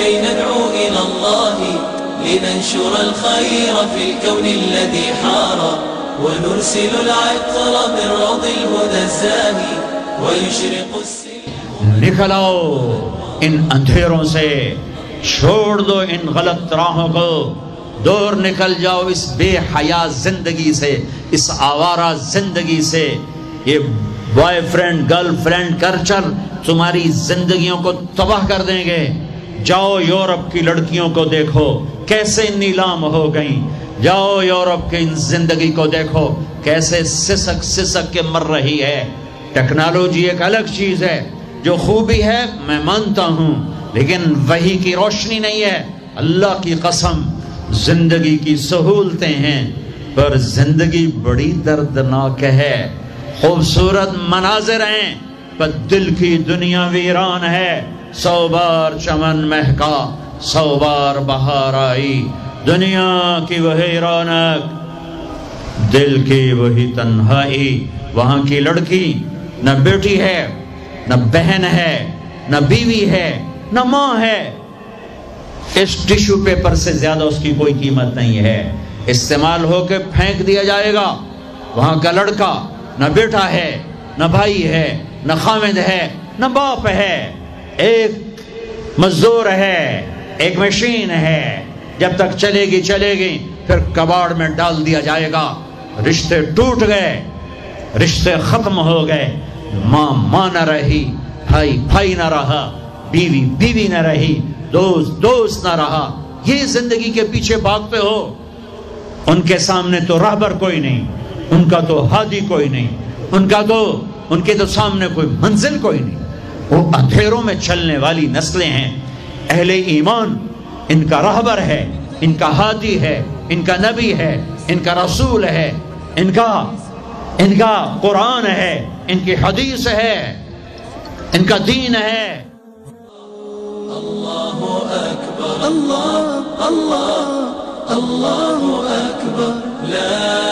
كي ندعو إلى الله لننشر الخير في الكون الذي حار ونرسل العطر من روض الهدى الزاهي ويشرق السلم. نکل آؤ ان اندھیروں سے، چھوڑ دو ان غلط راہوں کو، دور نکل جاؤ اس بے حیا زندگی سے، اس آوارہ زندگی سے. یہ boyfriend girlfriend culture تمہاری زندگیوں کو تباہ کر دیں گے. جاؤ یورپ کی لڑکیوں کو دیکھو کیسے نیلام ہو گئیں، جاؤ یورپ کی ان زندگی کو دیکھو کیسے سسک سسک کے مر رہی ہے. ٹیکنالوجی ایک الگ چیز ہے، جو خوبی ہے میں مانتا ہوں، لیکن وحی کی روشنی نہیں ہے. اللہ کی قسم زندگی کی سہولتیں ہیں پر زندگی بڑی دردناک ہے. خوبصورت مناظر ہیں پر دل کی دنیا ویران ہے. 100 بار چمن مہکا 100 بار بہار آئی، دنیا کی وہی رونق دل کی وہی تنہائی. وہاں کی لڑکی نہ بیٹی ہے، نہ بہن ہے، نہ بیوی ہے، نہ ماں ہے. اس ٹیشو پیپر سے زیادہ اس کی کوئی قیمت نہیں ہے، استعمال ہو کے پھینک دیا جائے گا. وہاں کا لڑکا نہ بیٹا ہے، نہ بھائی ہے، نہ خامد ہے، نہ باپ ہے، ایک مزدور ہے، ایک مشین ہے. جب تک چلے گی پھر کباڑ میں ڈال دیا جائے گا. رشتے ٹوٹ گئے، رشتے ختم ہو گئے. ماں نہ رہی، بھائی نہ رہا، بیوی نہ رہی، دوست نہ رہا. یہ زندگی کے پیچھے بھاگتے ہو. ان کے سامنے تو راہبر کوئی نہیں، ان کا تو ہادی کوئی نہیں، ان کے تو سامنے کوئی منزل کوئی نہیں. وہ اندھیروں میں چلنے والی نسلیں ہیں. اہل ایمان ان کا راہبر ہے، ان کا ہادی ہے، ان کا نبی ہے، ان کا رسول ہے، ان کا قرآن ہے، ان کی حدیث ہے، ان کا دین ہے. اللہ اکبر اللہ اللہ اللہ اکبر لا